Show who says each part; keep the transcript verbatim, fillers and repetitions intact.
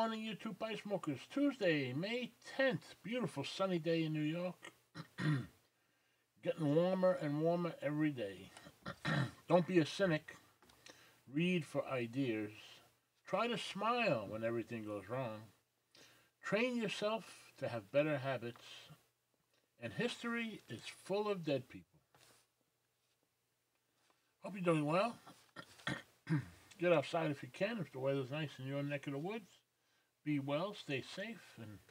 Speaker 1: morning, you two pipe smokers. Tuesday, May tenth. Beautiful sunny day in New York. Getting warmer and warmer every day. Don't be a cynic. Read for ideas. Try to smile when everything goes wrong. Train yourself to have better habits. And history is full of dead people. Hope you're doing well. Get outside if you can, if the weather's nice in your neck of the woods. Be well, stay safe, and